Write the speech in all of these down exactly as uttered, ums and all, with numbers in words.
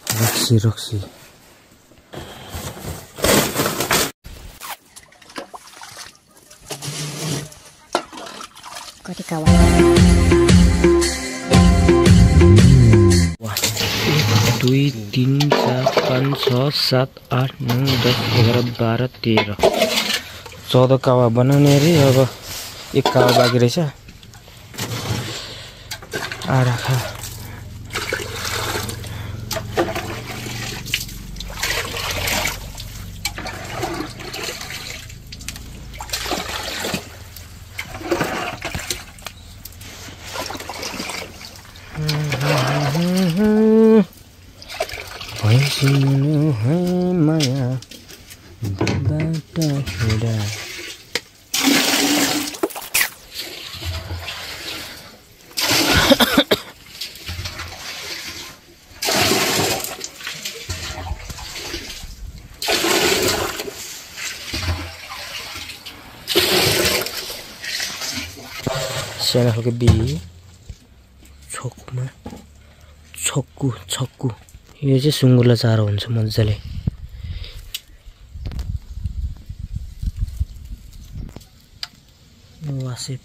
रक्सी रक्सी कति कावा दुई तीन चार पाँच छ सात आठ नौ दस एघार बाह्र तेह्र चौध कावा बनाउने अरे। अब एक कावा बाँकी रहेछ। आधा खा भैँसिनु है माया बाटा हिँडा। सानो खालको बिही छोकमा छक्कु छक्कु यो चाहिँ सुँगुरलाई चारो हुन्छ मजाले। वासेप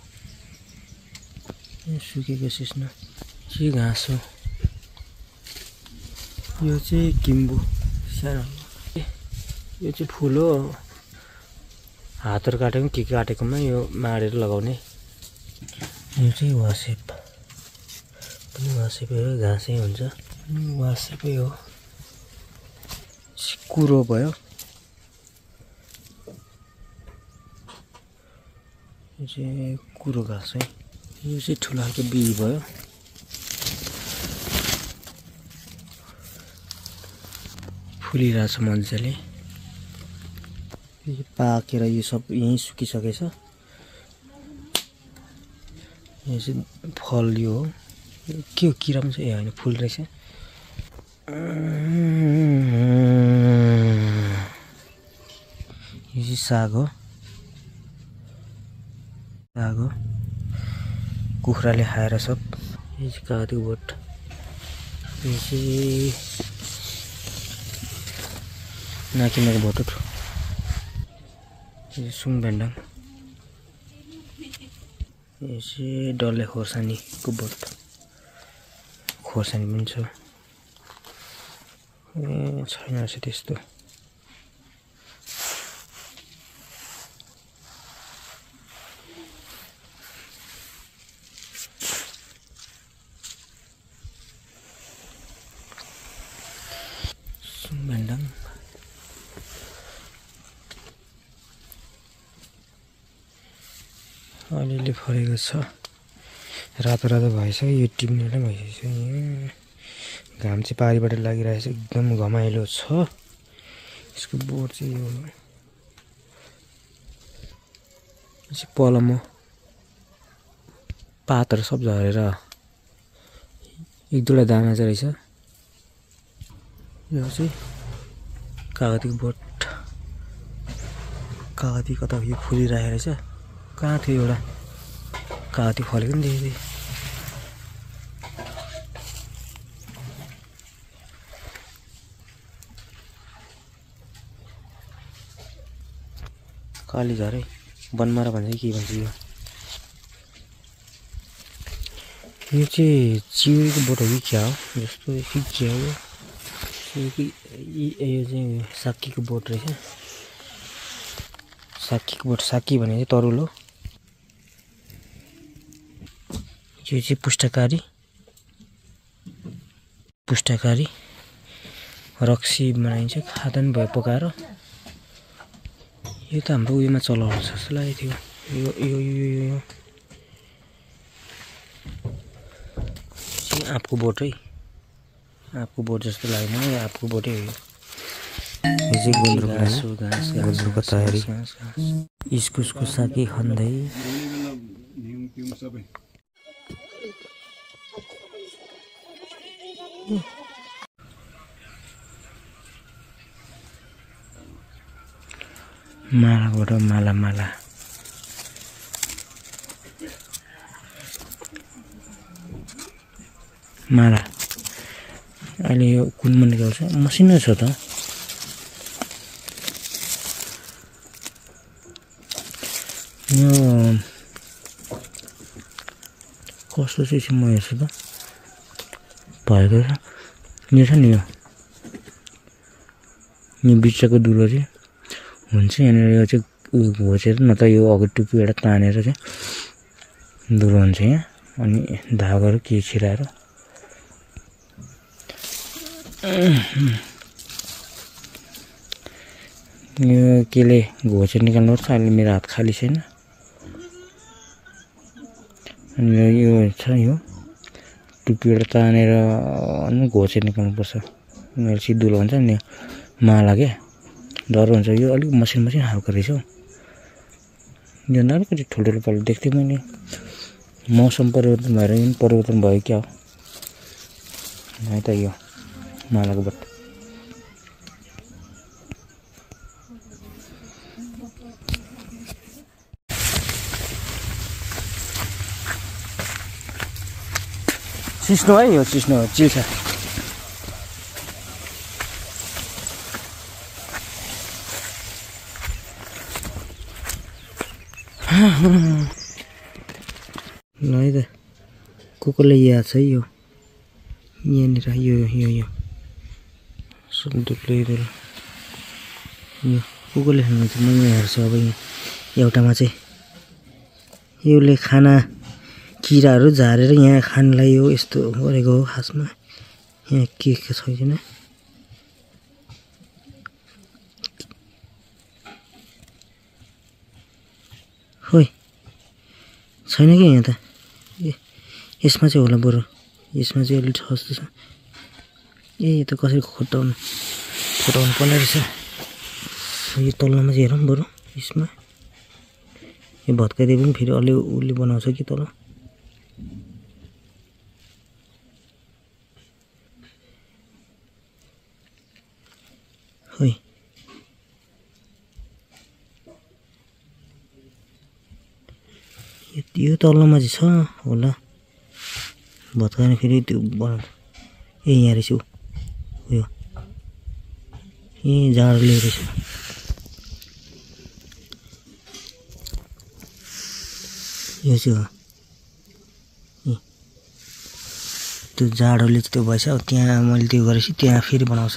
सुकेको सिस्नो के घाँस हो यो चाहिँ किम्बु सानो। यो चाहिँ फुल हो। हातहरू काटेको के काटेकोमा यो माडेर लगाउने। यो चाहिँ वासेप पनि वासेपै हो घाँसै हुन्छ। वासेपै हो। कुरो भयो यो चाहिँ कुरो घाँस है। यो चाहिँ ठुलो खालको बिही भयो। फुलिरहेछ मजाले। यो पाकेर यो सब यहीँ सुकिसकेछ। यो चाहिँ फल यो हो। के हो किरा पनि छ ए होइन फुल रहेछ। यो चाहिँ साग हो। साग हो कुखुराले खाएर सब। यो चाहिँ कागती बोट। यो चाहिँ नाकिमाको बोट हो। यो चाहिँ सुङभेन्डाङ। यो चाहिँ डल्ले खोर्सानीको बोट। खोर्सानी पनि छ। ए छैन रहेछ त्यस्तो। सुङभेन्डाङ अलिअलि फलेको छ। रातो रातो भएछ यो टिप्ने नै भइसक्यो। यहाँ घाम चाहिँ पारिबाट लागिरहेछ एकदम घमाइलो छ। यसको बोट चाहिँ यो चाहिँ पलम हो। पातहरू सब झरेर एक दुईवटा दाना चाहिँ रहेछ। यो चाहिँ कागतीको बोट। कागती कता यो फुलिरहेको रहेछ। कहाँ थियो एउटा कागती फलेको नि देखेको थिएँ। काली झरे बनमारा भन्छ के भन्छ यो। यो चाहिँ चिउरीको बोट हो कि क्या हो जस्तो के हो यो चाहिँ साक्कीको बोट रहेछ। साक्कीको बोट साक्की भने चाहिँ तरुल हो। यो चाहिँ पुष्टकारी पुष्टकारी रक्सी बनाइन्छ खाँदा पनि भयो पकाएर। यो त हाम्रो उयोमा चलाउँछ जस्तो लागेको थियो। यो यो यो यो चाहिँ आँपको बोट है। आँपको बोट जस्तो लाग्यो मलाई। आँपको बोटै हो यो। यो चाहिँ गुन्द्रुक घाँस हो। घाँस गुन्द्रुकको तयारी। इस्कुसको साकी खन्दै मालाबाट माला माला माला अहिले यो कुनमा निकाल्छ मसिनो छ त यो कस्तो चाहिँ म हेर्छु त भएको छ यो छ नि यो यो बिचको दुलो चाहिँ हुन्छ यहाँनिर यो चाहिँ घोचेर न त यो अघि टुप्पीबाट तानेर चाहिँ दुलो हुन्छ यहाँ अनि धागोहरू के छिराएर यो केले घोचेर निकाल्नुपर्छ अहिले मेरो हात खाली छैन अनि यो छ यो टुप्पीबाट तानेर अनि घोचेर निकाल्नुपर्छ मेरो सिधुलो हुन्छ नि माला क्या डर हुन्छ यो अलिक मसिन मसिन खालको रहेछ हौ यो अलिकति ठुल्ठुलो पालो देख्थेँ मैले मौसम परिवर्तन भएर यो परिवर्तन भयो क्या हो है त यो मालाको बट सिस्नो है यो सिस्नो चिल्छ ल है त को कोले याद छ यो यहाँनिर यो यो यो सुन्दुकले यो को कोले खानुहुन्छ म यहाँ हेर्छु अब एउटामा चाहिँ यसले खाना किराहरू झारेर यहाँ खानलाई यो यस्तो गरेको हो खासमा यहाँ के के छैन खोइ छैन कि यहाँ त ए यसमा चाहिँ होला बरु यसमा चाहिँ अलिक छ जस्तो छ ए यो त कसरी खोटाउनु खोटाउनु पर्ने रहेछ यो तल्लोमा चाहिँ हेरौँ बरु यसमा यो भत्काइदिए पनि फेरि अलि उसले बनाउँछ कि तल खोइ यो तल्लोमा चाहिँ छ होला भत्काएर फेरि त्यो बनाउँछ ए यहाँ रहेछ उयो ए जाडोले रहेछ यो चाहिँ हो ए त्यो जाडोले चाहिँ त्यो भएछ अब त्यहाँ मैले त्यो गरेपछि त्यहाँ फेरि बनाउँछ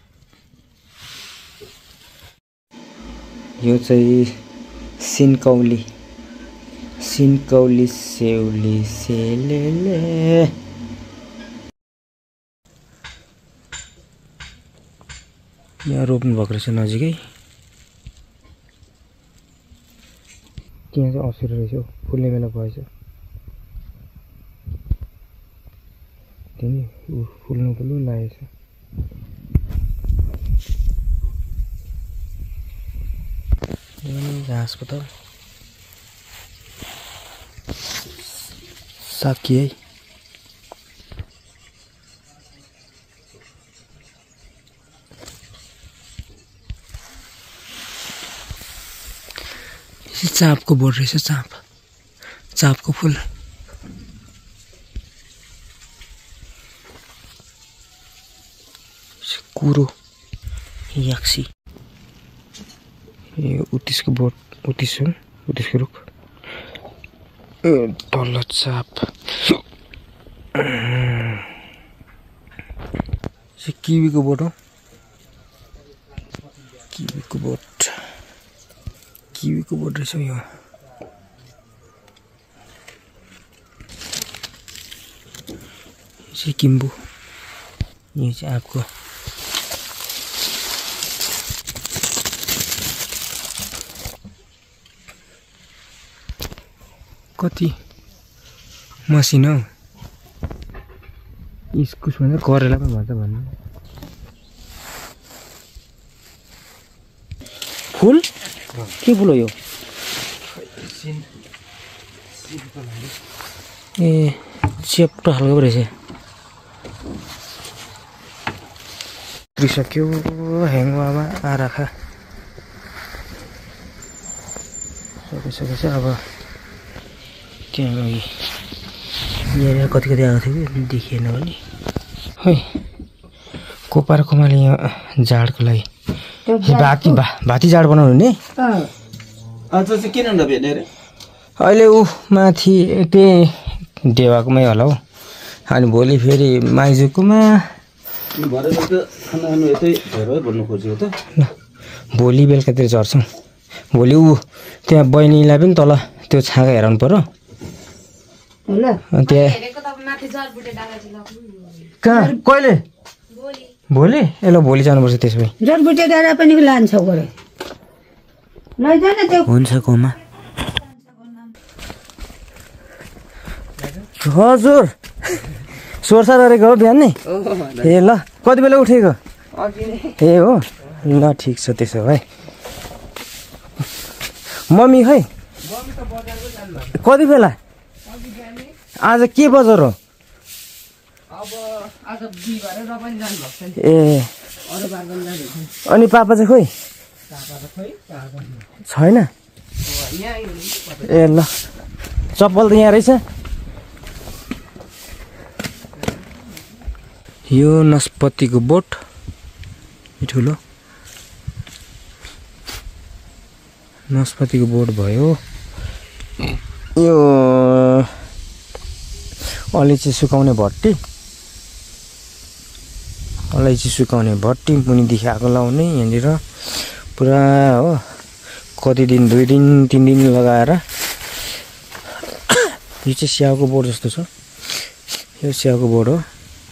यो चाहिँ सिनकौली सिनकौली सेउली सेलेले यहाँ रोप्नु भएको रहेछ नजिकै त्यहाँ चाहिँ असुर रहेछ फुल्ने बेला भएछ त्यही फुल्नु फुल्नु लागेछ अस्पताल साकी है चाँपको बोट रहेछ चाँप चाँपको फुल कुरो याक्सी यो उत्तिसको बोट उत्तिस हो उत्तिसको रुख तल्लो चाप किवीको बोट हो किवीको बोट किवीको बोट रहेछ यो चाहिँ किम्बु यो चाहिँ आँपको कति मसिनो इस्कुस भन्छ करेला पनि भन्छ भन्नु फुल के फुल हो यो ए चेप्टो खालको रहेछ त्रिसक्यो ह्याङ्गमा आराखा सकिसकेछ अब त्यहाँ अघि यहाँनिर कति कति आएको थियो कि देखिएन भने है कोपार कोमाले यहाँ जाडको लागि भाती भाती जाड बनाउनु नि आज चाहिँ किन नभेट्ने रे अहिले ऊ माथि त्यही देवाकोमै होला हौ अनि भोलि फेरि माइजूकोमा भरे त खाना खानु यतै भएर भन्नु खोजेको त भोलि बेलुकातिर झर्छौँ भोलि ऊ त्यहाँ बहिनीलाई पनि तल त्यो छाँगा हेराउनु पर्यो त्यहाँ कहाँ कहिले भोलि ए ल भोलि जानुपर्छ त्यसो भए जडबुटे डाँडा पनि लान्छौ गरे लैजान त्यो हुन्छ कोमा हजुर सोरसार गरेको हो बिहान नै ए ल कति बेला उठेको ए हो ल ठिक छ त्यसो भए मम्मी खै कति बेला आज के बजार हो ए अनि पापा चाहिँ खोइ छैन ए ल चप्पल त यहाँ रहेछ यो नास्पातीको बोट ठुलो नास्पातीको बोट भयो यो अलैँची सुकाउने भट्टी अलैँची सुकाउने भट्टी मुनिदेखि आगो लाउने यहाँनिर पुरा हो कति दिन दुई दिन तिन दिन लगाएर यो चाहिँ स्याउको बोट जस्तो छ यो स्याउको बोट हो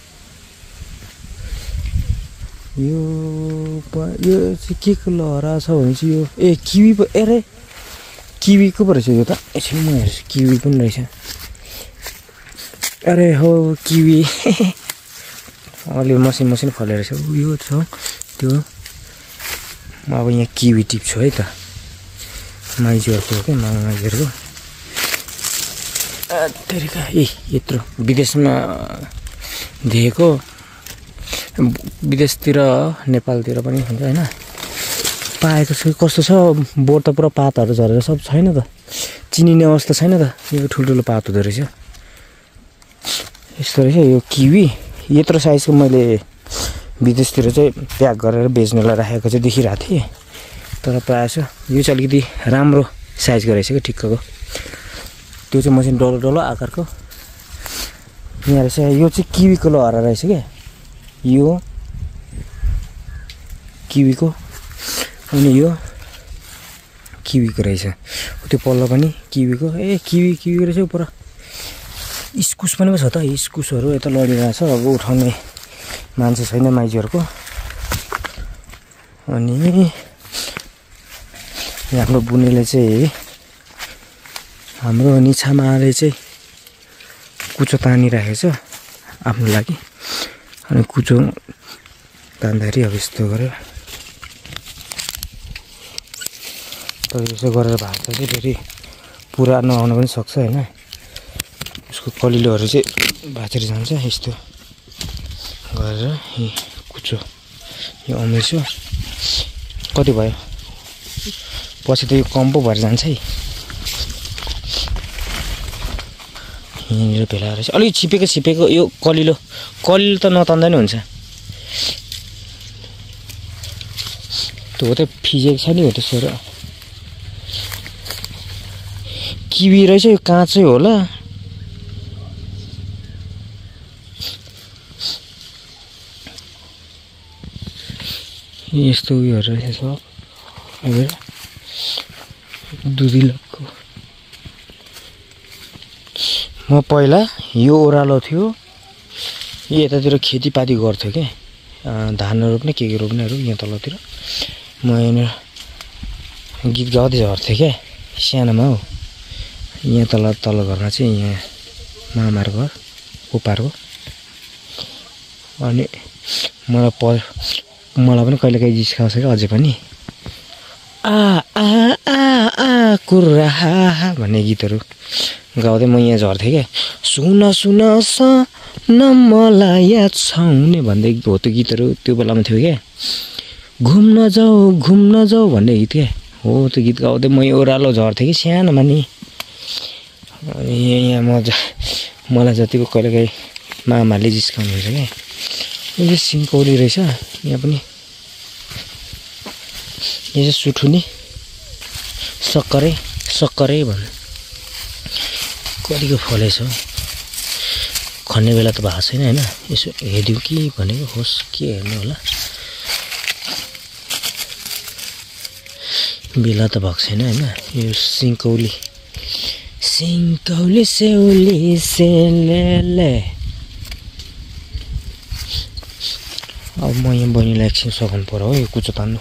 यो यो चाहिँ के को लहरा छ भने चाहिँ यो ए किवी पो ए रे किवीको पो रहेछ यो त एकछिन म हेर्छु किवी पनि रहेछ अरे हो किवी अलि मसिन मसिन फलेर रहेछ यो छ त्यो म अब यहाँ किवी टिप्छु है त माइजूहरूको क्या मामा माइजूहरूको तेरिका ए यत्रो विदेशमा देखेको विदेशतिर नेपालतिर पनि हुन्छ होइन पाएको छु कस्तो छ बोट त पुरा पातहरू झरेर सब छैन त चिनिने अवस्था छैन त यो ठुल्ठुलो पात हुँदो रहेछ यस्तो रहेछ यो किवी यत्रो साइजको मैले विदेशतिर चाहिँ प्याक गरेर बेच्नलाई राखेको चाहिँ देखिरहेको थिएँ तर प्रायः छ यो चाहिँ अलिकति राम्रो साइजको रहेछ क्या ठिक्कको त्यो चाहिँ म चाहिँ डल्लो डल्लो आकारको यहाँ रहेछ यो चाहिँ किवीको लहरा रहेछ क्या यो किवीको अनि यो किवीको रहेछ त्यो पल्लो पनि किवीको ए किवी किवी रहेछ पुरा इस्कुस पनि छ त इस्कुसहरू यता लडिरहेछ अब उठाउने मान्छे छैन माइजूहरूको अनि हाम्रो बुनेले चाहिँ हाम्रो निछामाले चाहिँ कुचो तानिराखेको छ आफ्नो लागि अनि कुचो तान्दाखेरि अब यस्तो गरेर तर यसो गरेर भाग्दा चाहिँ फेरि पुरा नआउन पनि सक्छ होइन उसको कलिलोहरू चाहिँ भाँचेर जान्छ यस्तो गरेर यी कुचो यो अमेर्छु कति भयो पछि त यो कम पो भएर जान्छ है यहाँनिर भेला रहेछ अलिक छिपेको छिपेको यो कलिलो कलिलो त नतान्दा नि हुन्छ त्यो त फिजेको छ नि हो त्यसो र किवी रहेछ यो काँचै होला यस्तो उयोहरू रहेछ सब हेर दुधिलोको म पहिला यो ओह्रालो थियो यो यतातिर खेतीपाती गर्थ्यो क्या धान रोप्ने के के रोप्नेहरू यहाँ तलतिर म यहाँनिर गीत गाउँदै झर्थेँ क्या सानोमा हो यहाँ तल तल घरमा चाहिँ यहाँ मामाको घर उपारको अनि मलाई प मलाई पनि कहिले काहीँ जिस्काउँछ क्या अझै पनि आ आ आ आ कुर्रा भन्ने गीतहरू गाउँदै म यहाँ झर्थेँ क्या सुन सुन स न मलाई याद छाउने भन्दै हो त्यो गीतहरू त्यो बेलामा थियो क्या घुम्न जाऊ घुम्न जाऊ भन्ने गीत क्या हो त्यो गीत गाउँदै म ओह्रालो झर्थेँ कि सानोमा नि अनि यहाँ म मलाई जतिको कहिले काहीँ मामाले जिस्काउनुहुन्छ क्या यो चाहिँ सिन्कौली रहेछ यहाँ पनि। यो चाहिँ सुठुनी सक्करै सक्करै भन्नु कतिको फलेछ हौ। खन्ने बेला त भएको छैन होइन। यसो हेरिदिउँ कि भनेको होस् के हेर्नु होला। बेला त भएको छैन होइन। यो सिन्कौली सिन्कौली सेउली सेलेले। अब म यहाँ बहिनीलाई एकछिन सघाउनु पर्यो हो यो कुचो तान्नु।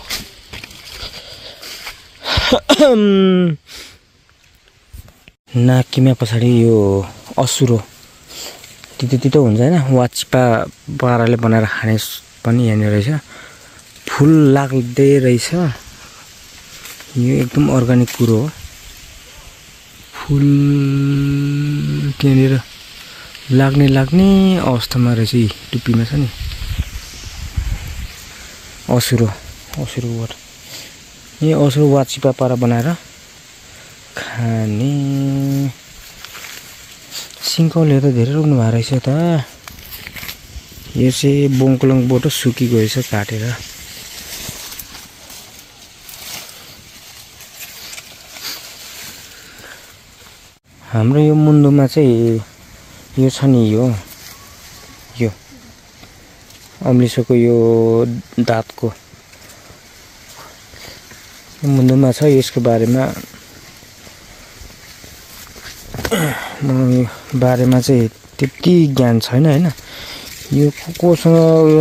नाकिमा पछाडि यो असुरो तितो तितो हुन्छ होइन, वाचिपा पाराले बनाएर खाने पनि यहाँनिर रहेछ। फुल लाग्दै रहेछ। यो एकदम अर्ग्यानिक कुरो हो। फुल त्यहाँनिर लाग्ने लाग्ने अवस्थामा रहेछ। यी टुप्पीमा छ नि असुरो असुरोबाट। यो असुरो वाचिपा पारा बनाएर खाने। सिन्कौली त धेरै रोप्नु भएको रहेछ त। यो चाहिँ बोङकुलङबाट सुकिगएछ काटेर। हाम्रो यो मुन्दुमा चाहिँ यो छ नि यो यो अम्लिसोको यो दाँतको मुन्दुमा छ। यसको बारेमा म बारेमा चाहिँ त्यति ज्ञान छैन होइन। यो कोसँग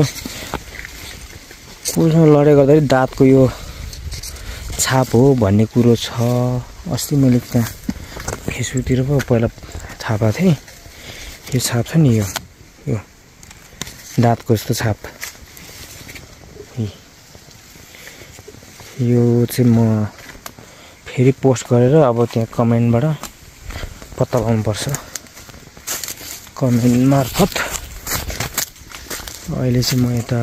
कोसँग लडाइँ गर्दाखेरि दाँतको यो छाप हो भन्ने कुरो छ। अस्ति मैले त्यहाँ फेसबुकतिर पो पहिला थाहा पाएको थिएँ। यो छाप छ नि यो यो दाँतको यस्तो छाप। यो चाहिँ म फेरि पोस्ट गरेर अब त्यहाँ कमेन्टबाट पत्ता लगाउनुपर्छ। कमेन्ट मार्फत अहिले चाहिँ म यता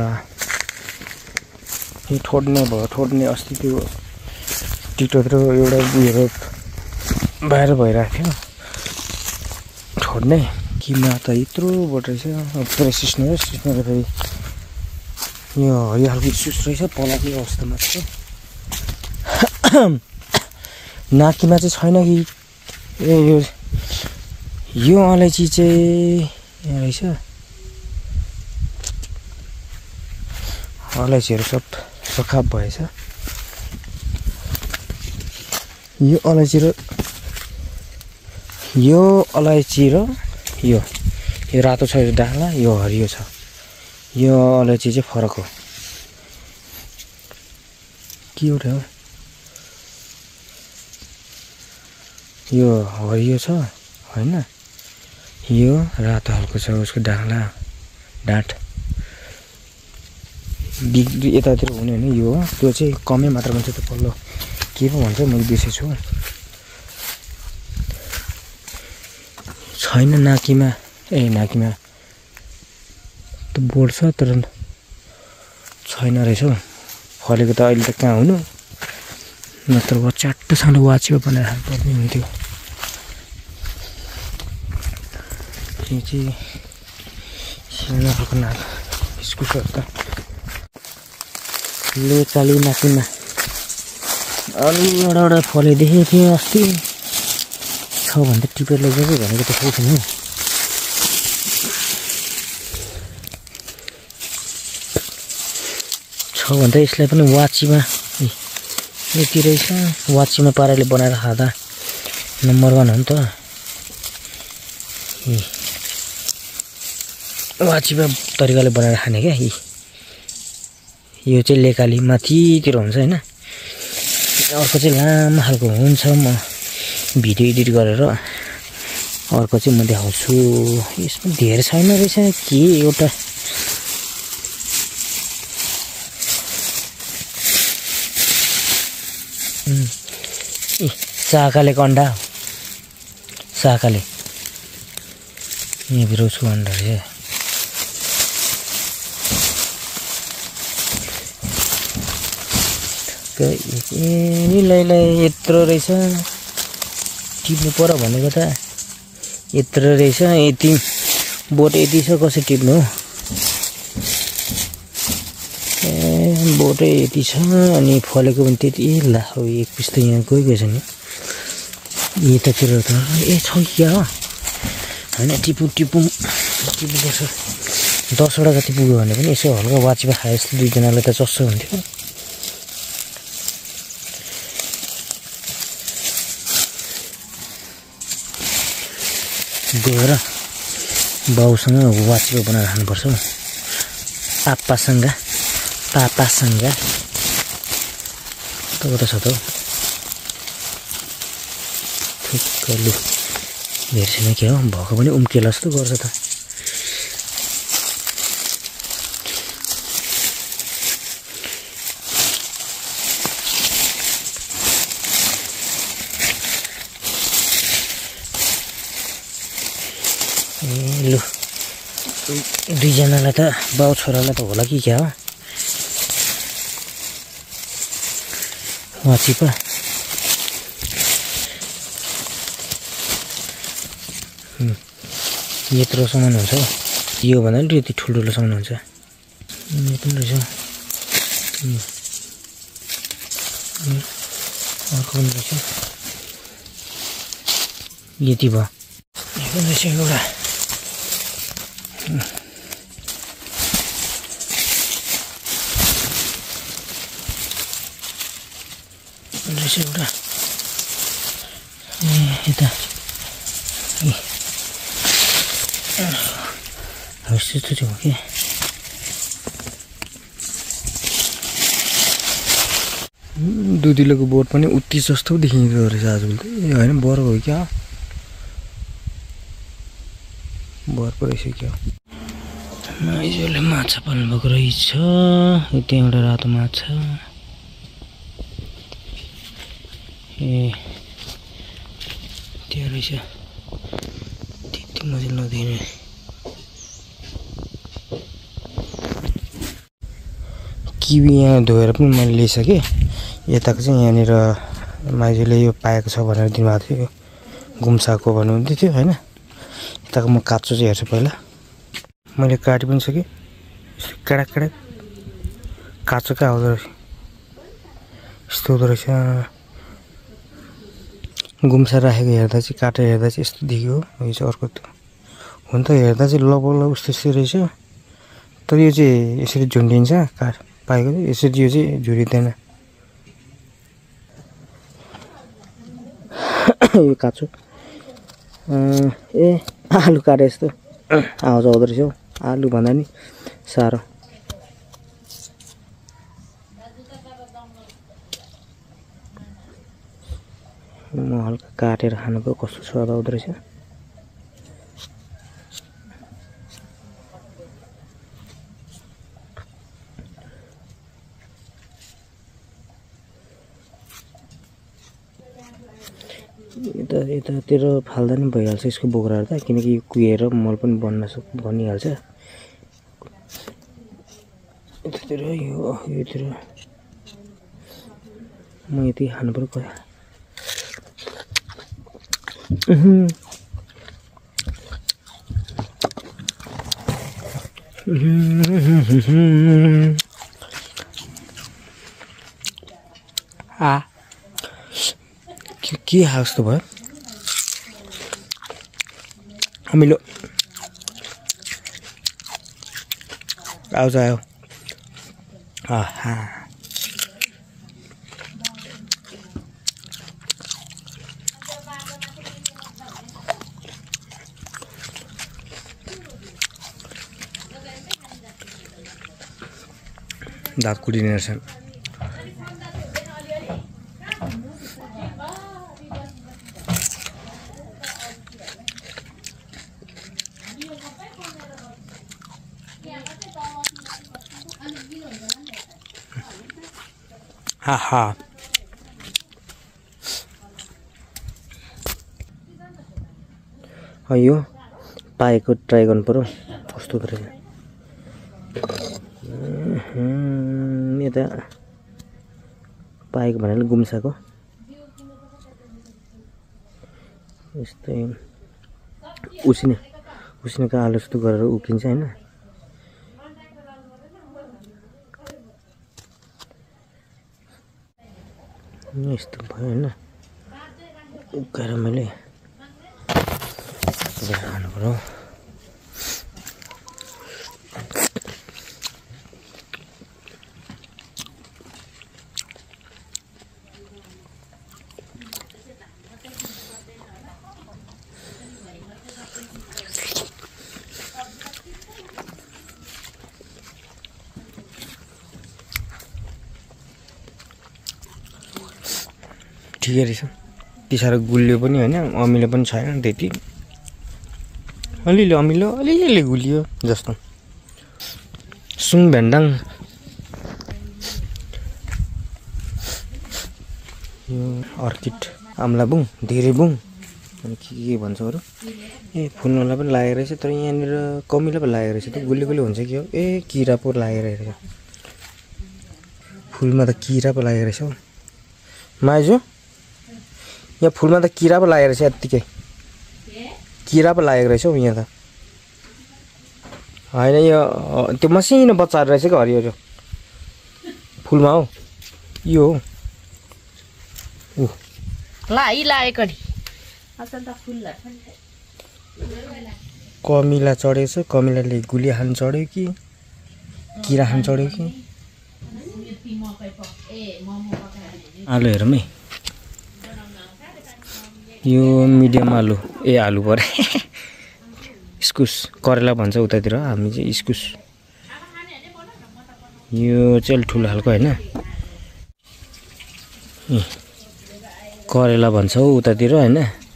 यो ठोड्ने भयो। ठोड्ने अस्ति त्यो टिकटकतिर एउटा उयोहरू बाहिर भइरहेको थियो ठोड्ने। किमा त यत्रोबाट रहेछ। पुरै सिस्ने हो। सिस्ने फेरि यो हरियो खालको इस्युस रहेछ। पलाउने अवस्थामा छ। नाकीमा चाहिँ छैन कि ए यो यो अलैँची चाहिँ यहाँ रहेछ। अलैँचीहरू सब सखाप भएछ। यो अलैँची र यो अलैँची र यो यो रातो छ यो डाला। यो हरियो छ। यो अलैँची चाहिँ फरक हो। के एउटा हो यो हरियो छ होइन। यो रातो खालको छ उसको डाला डाँठ। बिग्री यतातिर हुने होइन यो हो। त्यो चाहिँ कमै मात्रामा चाहिँ त्यो पल्लो के पो भन्छ मैले बिर्सेछु। छैन नाकीमा ए नाकीमा त बोर्ड छ तर छैन रहेछ हौ। फलेको त अहिले त कहाँ हुनु। नत्र च्याट्टोसँग वाचिपा बनाएर खानुपर्ने हुन्थ्यो। यो चाहिँ सानो खालको नाक इस्कुसहरू त लेचाली नाकीमा अलि एउटा एउटा फले देखेको थिएँ अस्ति। छ भने त टिपेर लैजाऊ भनेको त केही छैन। छ भने त यसलाई पनि वाचिमा यति रहेछ। वाचिमा पाराले बनाएर खाँदा नम्बर वान हो नि त। वाचिपा तरिकाले बनाएर खाने क्या। यो चाहिँ लेकाली माथितिर हुन्छ होइन। अर्को चाहिँ लामो खालको हुन्छ। म भिडियो एडिट गरेर अर्को चाहिँ म देखाउँछु। यसमा धेरै छैन रहेछ के एउटा। ए साकालेको अन्डा साकाले यहाँ बिराउँछु अन्डा रहेछ। ए लैलै यत्रो रहेछ। टिप्नु पर्यो भनेको त यत्रो रहेछ। यति बोट यति छ कसरी टिप्नु हो। ए बोटै यति छ अनि फलेको पनि त्यति ला हो एक पिस त यहाँ गइगयो छ नि यतातिर त ए छ क्या हो हैन टिपु टिपु टिपु पर्छ दसवटा जति पुग्यो भने पनि यसो हल्का वाचिपा खाए जस्तो दुईजनालाई त चस्सो हुन्थ्यो गएर बाउसँग वाचिपा बनाएर खानुपर्छ हौ आप्पासँग पापासँग त कता छ त ठुक्क लु हेर्छिन के हो भएको पनि उम्केला जस्तो गर्छ त ए लु दुईजनालाई त बाउ छोरालाई त होला कि क्या हो वाचिपा यत्रो सामान हुन्छ यो भन्दा नि यति ठुल्ठुलो सामान हुन्छ यो पनि रहेछ अर्को पनि रहेछ यति भयो यो पनि रहेछ एउटा रहेछ एउटा ए यता यस्तो चाहिँ हो कि दुधिलोको बोट पनि उति जस्तो देखिँदो रहेछ आजकल त होइन बर्फ हो क्या बर्फ रहेछ क्या माइजूले माछा पाल्नु भएको रहेछ त्यहाँ एउटा रातो माछा ए त्यहाँ रहेछ त्यति मजा नदिने किवी यहाँ धोएर पनि मैले ल्याइसकेँ यताको चाहिँ यहाँनिर माइजूले यो पाएको छ भनेर दिनुभएको थियो गुम्साको भन्नुहुन्थ्यो थियो होइन यताको म काँचो चाहिँ हेर्छु पहिला मैले काटि पनि सकेँ काडा काडा काँचो कहाँ हुँदो रहेछ यस्तो हुँदो रहेछ गुम्सा राखेको हेर्दा चाहिँ काटेर हेर्दा चाहिँ यस्तो देखियो यो चाहिँ अर्को त्यो हुन त हेर्दा चाहिँ लबल उस्तो यस्तो रहेछ तर यो चाहिँ यसरी झुन्डिन्छ काट पाएको चाहिँ यसरी यो चाहिँ झुरिँदैन यो काँचो ए आलु काटे जस्तो आवाज आउँदो रहेछ हौ आलु भन्दा नि साह्रो म हल्का काटेर खानुको कस्तो स्वाद आउँदो रहेछ यता यतातिर फाल्दा नि भइहाल्छ यसको बोक्राहरू त किनकि कुहेर मल पनि बन्न सक् बनिहाल्छ यतातिर यो योतिर म यति खानु पर्यो क्या आ के हाउस त भयो अमिलो आउँछ आयो आहा दाँत कुटिने रहेछन् हा हा यो पाएको ट्राई गर्नु पर्यो कस्तो रहेछ यता पाएको भनेर गुम्साको यस्तै उसिने उसिनेको आलु जस्तो गरेर उकिन्छ हैन यस्तो भयो होइन उकाएर मैले खानु पर्यो ठिकै रहेछ त्यति साह्रो गुलियो पनि होइन अमिलो पनि छैन त्यति अलिअलि अमिलो अलिअलि गुलियो जस्तो सुङ भेन्डाङ यो अर्किड आम्लाबुङ धेरैबुङ अनि के के भन्छ अरू ए फुल्नलाई पनि लागेको रहेछ तर यहाँनिर कमिलो पो लागेको रहेछ त गुलियो गुलियो हुन्छ कि हो ए किरा पो लागेको रहेछ फुलमा त किरा पो लागेको रहेछ हौ माइजू यहाँ फुलमा त किरा पो लागेको रहेछ यत्तिकै किरा पो लागेको रहेछ हौ यहाँ त होइन यो त्यो मसिनो बच्चाहरू रहेछ क्या हरियो फुलमा हौ यो हो ऊ कमिला चढेको छ कमिलाले गुलिया खान चढ्यो कि किरा खान चढ्यो कि आलु हेरौँ है यो मिडियम आलु ए आलु परे इस्कुस करेला भन्छ उतातिर हामी चाहिँ इस्कुस यो चाहिँ ठुलो खालको होइन करेला भन्छ उतातिर होइन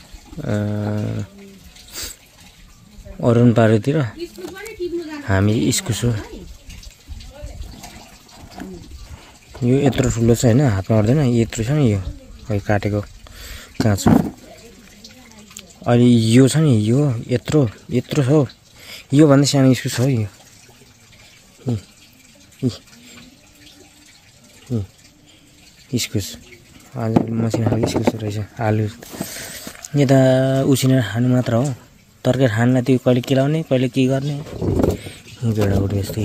अरुण पारोतिर हामी इस्कुस हो यो यत्रो ठुलो छ होइन हातमा अट्दैन यत्रो छ नि यो खै काटेको काँचो अहिले यो छ नि यो यत्रो यत्रो छ हौ योभन्दा सानो इस्कुस हो यो इस्कुस आज मसिनो खालको इस्कुस रहेछ आलु यता उसिनेर खानु मात्र हो तरकारी खानलाई त्यो कहिले केलाउने कहिले के गर्ने जोडाउडी जस्तै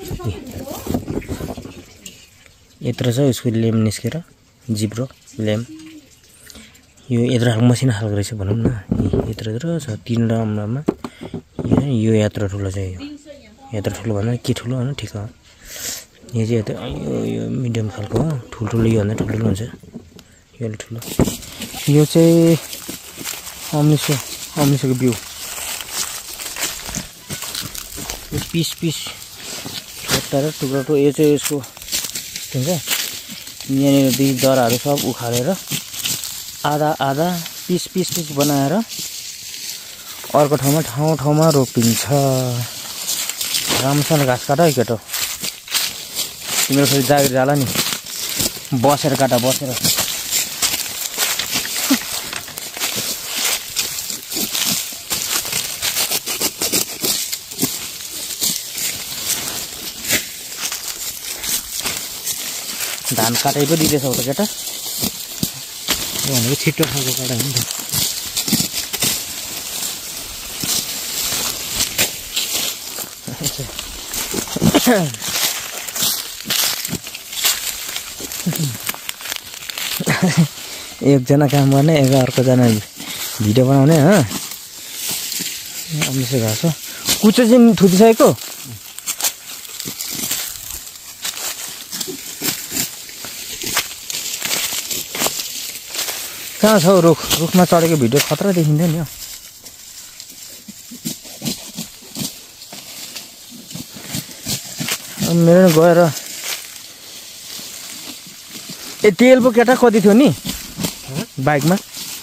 यत्रो छ उसको लेम निस्केर जिब्रो लेम यो यत्रो खालको मसिनो खालको रहेछ भनौँ न यत्रो यत्रो छ तिनवटा अम्लामा यो यत्रो ठुलो छ यो यत्रो ठुलो भन्दा के ठुलो होइन ठिक हो यो चाहिँ यता यो यो मिडियम खालको हो ठुल्ठुलो योभन्दा ठुल्ठुलो हुन्छ यो अलिक ठुलो यो चाहिँ अम्लिसो अम्लिसोको बिउ यो पिस पिस छोटा र टुक्रा टुक्रा यो चाहिँ यसको के भन्छ यहाँनिर दुई दराहरू सब उखालेर आधा आधा पिस पिस पिस बनाएर अर्को ठाउँमा ठाउँ ठाउँमा रोपिन्छ राम्रोसँग घाँस काट है केटो तिम्रो फेरि जागिर जाला नि बसेर काटा बसेर धान काटै पो दिँदैछौ त केटा भनेको छिटो खालको काटा हो नि त एकजना काम गर्ने एक अर्कोजना भिडियो बनाउने हो अम्लिसो घाँस हो कुचो चाहिँ थुतिसकेको कहाँ छ रुख रुखमा चढेको भिडियो खतरा देखिँदैन नि मेरो गएर ए तेल पो केटा कति थियो नि बाइकमा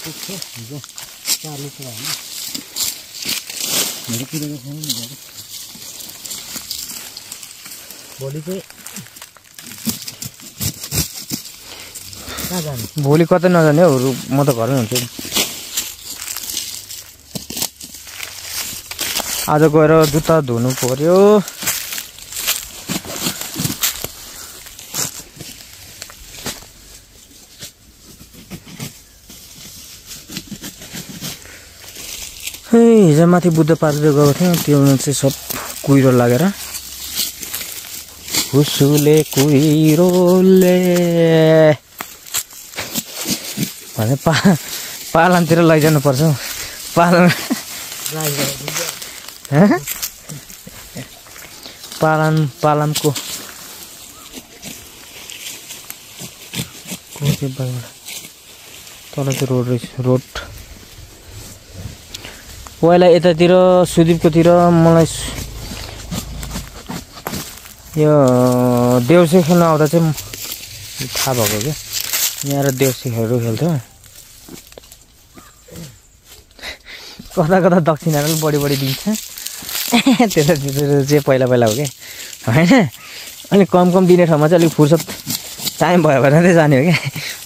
भोलि चाहिँ भोलि कतै नजाने हौ म त घरमै हुन्छु आज गएर जुत्ता धुनु पर्यो हिजो माथि बुद्ध पार्कतिर गएको थियौँ त्यो चाहिँ सब कुहिरो लागेर हुसुले कुहिरोले भने पा पालनतिर लैजानु पर्छ पालन पालन पालमको तल चाहिँ रोड रहेछ रोड पहिला यतातिर सुदीपकोतिर मलाई यो देउसे खेल्न आउँदा चाहिँ थाहा भएको क्या यहाँ देउसीहरू खेल्थ्यो कता कता दक्षिणाहरू पनि बढी बढी दिन्छ त्यता त्यता चाहिँ पहिला पहिला हो क्या होइन अलिक कम कम दिने ठाउँमा चाहिँ अलिक फुर्सद टाइम भयो भने चाहिँ जाने हो क्या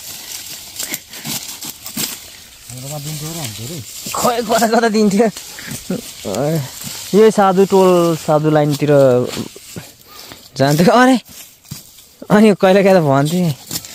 खोइ कता कता दिन्थ्यो यही साधु टोल साधु लाइनतिर जान्थ्यो अरे अनि कहिले कहिले भन्थेँ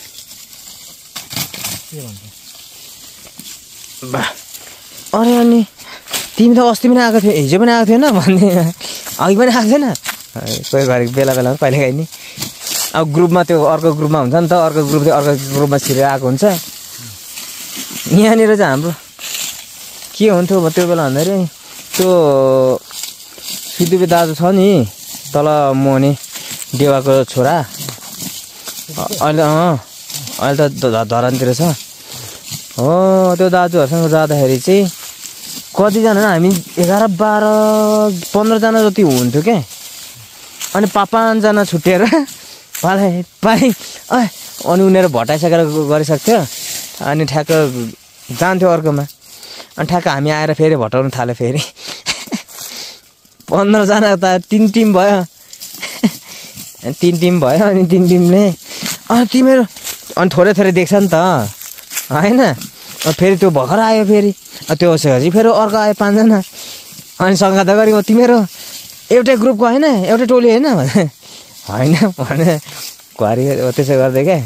अरे अनि तिमी त अस्ति पनि आएको थियो हिजो पनि आएको थिएन भन्ने अघि पनि आएको थिएन कोही घरि बेला बेलामा कहिले काहीँ नि अब ग्रुपमा त्यो अर्को ग्रुपमा हुन्छ नि त अर्को ग्रुप चाहिँ अर्को ग्रुपमा छिरेर आएको हुन्छ यहाँनिर चाहिँ हाम्रो के हुन्थ्यो त्यो बेला भन्दाखेरि त्यो सुदीप दाजु छ नि तल मोहनी देवाको छोरा अहिले अँ अहिले त धरानतिर छ हो त्यो दाजुहरूसँग जाँदाखेरि चाहिँ कतिजना हामी एघार बाह्र पन्ध्रजना जति हुन्थ्यो क्या अनि पाँच पाँचजना छुट्टिएर पालाइ पाइ अनि उनीहरू भटाइसकेर गरिसक्थ्यो अनि ठ्याक्क जान्थ्यो अर्कोमा अनि ठ्याक्क हामी आएर फेरि भटाउनु थाल्यो फेरि पन्ध्रजना त तिन टिम भयो तिन टिम भयो अनि तिन टिमले अनि तिमीहरू अनि थोरै थोरै देख्छ नि त होइन फेरि त्यो भर्खर आयो फेरि त्यो होसपछि फेरि अर्को आयो पाँचजना अनि सङ्घात गरी तिमीहरू एउटै ग्रुपको होइन एउटै टोली होइन भने होइन भने घरि त्यसो गर्दै क्या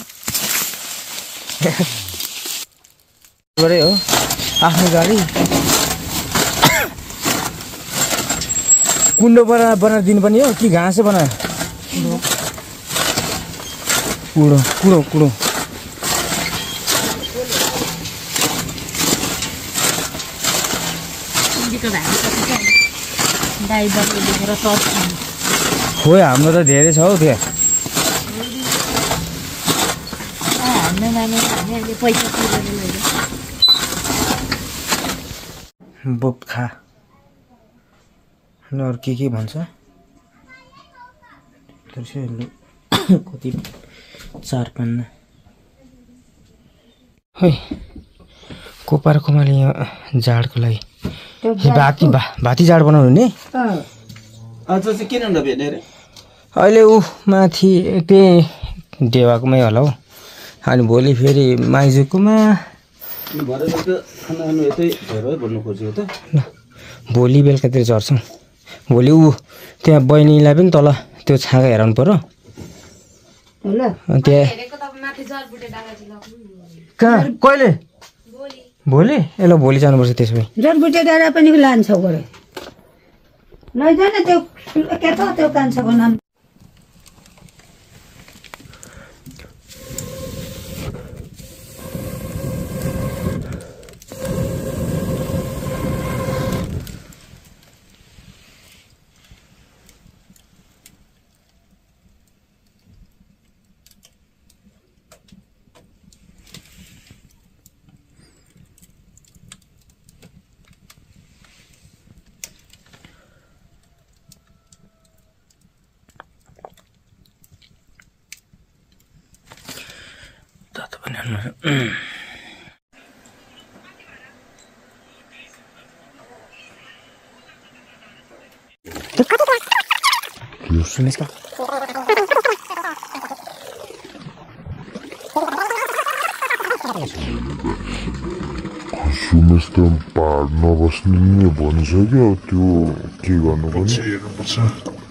गरे हो आफ्नो गाडी कुण्डो बना बनाएर दिनुपर्ने हो कि घाँसै बनायो कुडो कुडो कुडो खोइ हाम्रो त धेरै छ हौ त्यो बोप खा अरू के के भन्छ कति चार पन्ना है कोपार कोमाले यहाँ जाडको लागि भाती भा भाती जाड बनाउनु नि आज चाहिँ किन नभेट्ने रे अहिले ऊ माथि त्यही देवाकोमै होला हौ अनि भोलि फेरि माइजूकोमा भरे बेलुका खाना खानु यतै धेरै भन्नु खोजेको त भोलि बेलुकातिर झर्छौँ भोलि ऊ त्यहाँ बहिनीलाई पनि तल त्यो छाँगा हेराउनु पर्यो त्यहाँ कहाँ कहिले भोलि ए ल भोलि जानुपर्छ त्यसो भए जडबुटे डाँडा पनि लान्छ गरे लैजान त्यो के त त्यो कान्छाको नाम सुन्नुहोस् का सुन्नुहोस् त पाहाड नबस्ने भनिसक्यो त्यो के गर्नुपर्छ